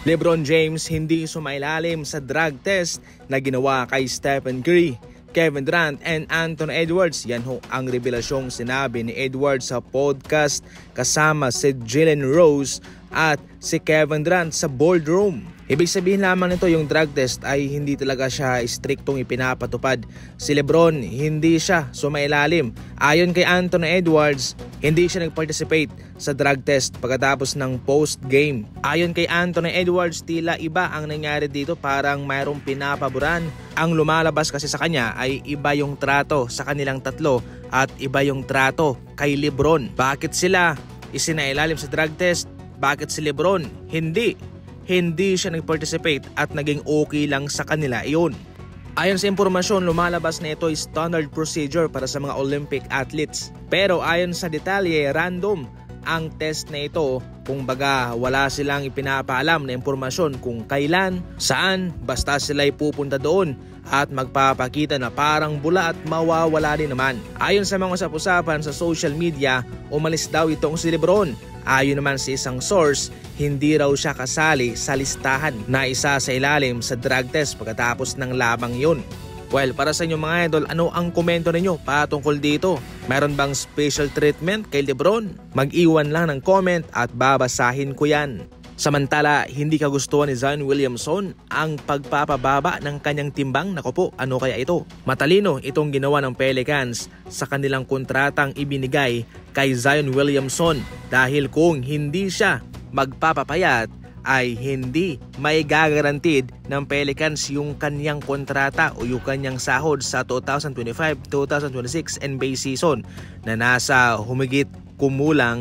LeBron James hindi sumailalim sa drug test na ginawa kay Stephen Curry, Kevin Durant and Anthony Edwards. Yan ho ang revelasyong sinabi ni Edwards sa podcast kasama si Jalen Rose at si Kevin Durant sa boardroom. Ibig sabihin lamang nito yung drug test ay hindi talaga siya striktong ipinapatupad. Si LeBron hindi siya sumailalim. Ayon kay Anthony Edwards, hindi siya nag-participate sa drug test pagkatapos ng post-game. Ayon kay Anthony Edwards, tila iba ang nangyari dito, parang mayroong pinapaboran. Ang lumalabas kasi sa kanya ay iba yung trato sa kanilang tatlo at iba yung trato kay LeBron. Bakit sila isinailalim sa drug test? Bakit si LeBron hindi siya nag-participate at naging okay lang sa kanila iyon? Ayon sa impormasyon, lumalabas na ito ay standard procedure para sa mga Olympic athletes. Pero ayon sa detalye, random ang test na ito. Kung baga wala silang ipinapaalam na impormasyon kung kailan, saan, basta sila'y pupunta doon at magpapakita na parang bula at mawawala din naman. Ayon sa mga usap-usapan sa social media, umalis daw itong si LeBron. Ayon naman sa isang source, hindi raw siya kasali sa listahan na isa sa ilalim sa drug test pagkatapos ng labang yun. Well, para sa inyo mga idol, ano ang komento ninyo patungkol dito? Meron bang special treatment kay LeBron? Mag-iwan lang ng comment at babasahin ko yan. Samantala, hindi kagustuhan ni Zion Williamson ang pagpapababa ng kanyang timbang. Naku po, ano kaya ito? Matalino itong ginawa ng Pelicans sa kanilang kontratang ibinigay kay Zion Williamson dahil kung hindi siya magpapapayat ay hindi may gagarantid ng Pelicans yung kanyang kontrata o yung kanyang sahod sa 2025-2026 NBA season na nasa humigit kumulang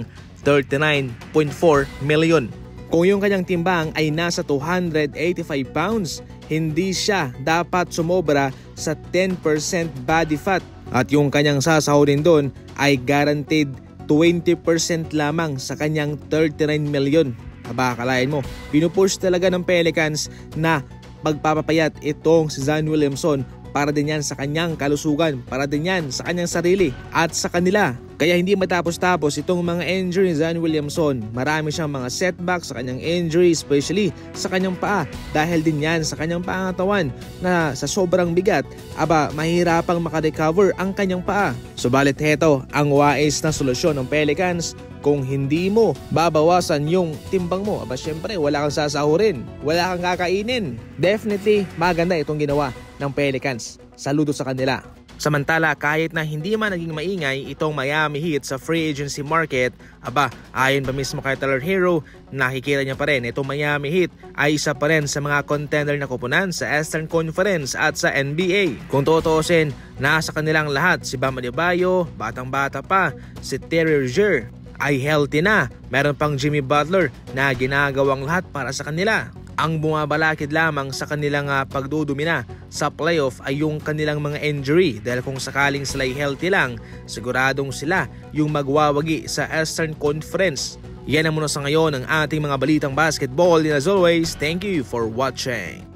39.4 million. Kung yung kanyang timbang ay nasa 285 pounds, hindi siya dapat sumobra sa 10% body fat at yung kanyang sasahodin doon ay guaranteed 20% lamang sa kanyang 39 million. Aba, akalain mo, pinupush talaga ng Pelicans na magpapapayat itong si Zion Williamson para din yan sa kanyang kalusugan, para din yan sa kanyang sarili at sa kanila. Kaya hindi matapos-tapos itong mga injury ni Zion Williamson. Marami siyang mga setbacks sa kanyang injury, especially sa kanyang paa. Dahil din yan sa kanyang pangatawan na sa sobrang bigat, mahirapang makarecover ang kanyang paa. Subalit heto ang wais na solusyon ng Pelicans. Kung hindi mo babawasan yung timbang mo, syempre wala kang sasahurin, wala kang kakainin. Definitely maganda itong ginawa ng Pelicans. Saludo sa kanila. Samantala, kahit na hindi man naging maingay itong Miami Heat sa free agency market, ayon pa mismo kay Tyler Hero, nakikita niya pa rin itong Miami Heat ay isa pa rin sa mga contender na kupunan sa Eastern Conference at sa NBA. Kung tutuusin, nasa kanilang lahat si Bam Adebayo, batang-bata pa, si Terry Rozier ay healthy na. Meron pang Jimmy Butler na ginagawang lahat para sa kanila. Ang bumabalakid lamang sa kanilang pagdudumina sa playoff ay yung kanilang mga injury dahil kung sakaling sila'y healthy lang, siguradong sila yung magwawagi sa Eastern Conference. Yan ang muna sa ngayon ang ating mga balitang basketball. And as always, thank you for watching.